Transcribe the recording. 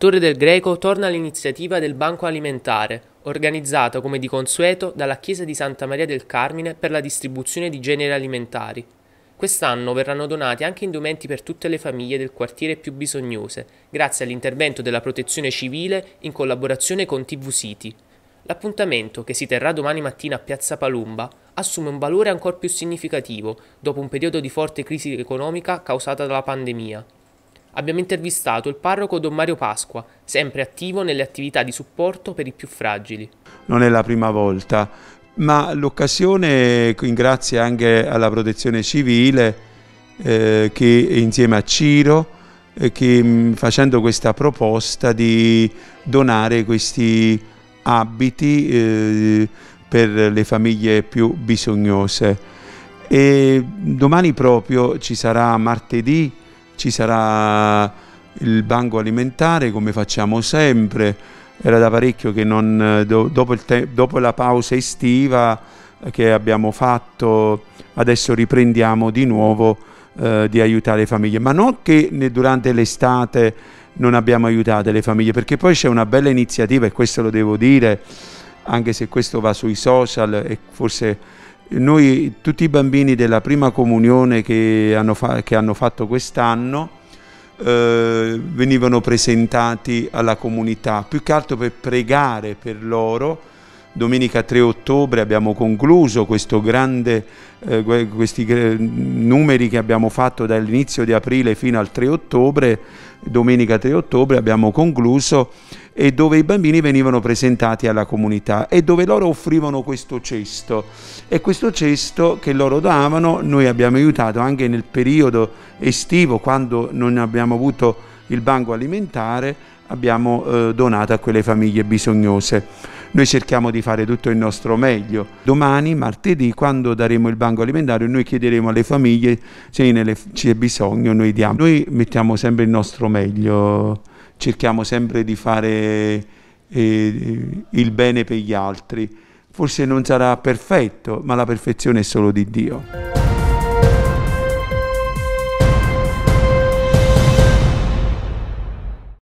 Torre del Greco torna all'iniziativa del Banco Alimentare, organizzata come di consueto dalla Chiesa di Santa Maria del Carmine per la distribuzione di generi alimentari. Quest'anno verranno donati anche indumenti per tutte le famiglie del quartiere più bisognose, grazie all'intervento della Protezione Civile in collaborazione con TV City. L'appuntamento, che si terrà domani mattina a Piazza Palumba, assume un valore ancora più significativo dopo un periodo di forte crisi economica causata dalla pandemia. Abbiamo intervistato il parroco Don Mario Pasqua, sempre attivo nelle attività di supporto per i più fragili. Non è la prima volta, ma l'occasione, grazie anche alla Protezione Civile, che insieme a Ciro, che facendo questa proposta di donare questi abiti per le famiglie più bisognose. E domani proprio ci sarà, martedì, ci sarà il banco alimentare, come facciamo sempre. Era da parecchio che dopo la pausa estiva che abbiamo fatto, adesso riprendiamo di nuovo di aiutare le famiglie, ma non che durante l'estate non abbiamo aiutato le famiglie, perché poi c'è una bella iniziativa, e questo lo devo dire, anche se questo va sui social, e forse noi, tutti i bambini della prima comunione che hanno fatto quest'anno, venivano presentati alla comunità, più che altro per pregare per loro. Domenica 3 ottobre abbiamo concluso questo questi numeri che abbiamo fatto dall'inizio di aprile fino al 3 ottobre, domenica 3 ottobre abbiamo concluso, e dove i bambini venivano presentati alla comunità e dove loro offrivano questo cesto, e questo cesto che loro davano noi abbiamo aiutato anche nel periodo estivo, quando non abbiamo avuto il banco alimentare, abbiamo donato a quelle famiglie bisognose. Noi cerchiamo di fare tutto il nostro meglio. Domani, martedì, quando daremo il banco alimentare, noi chiederemo alle famiglie se c'è bisogno, noi diamo. Noi mettiamo sempre il nostro meglio, cerchiamo sempre di fare il bene per gli altri. Forse non sarà perfetto, ma la perfezione è solo di Dio.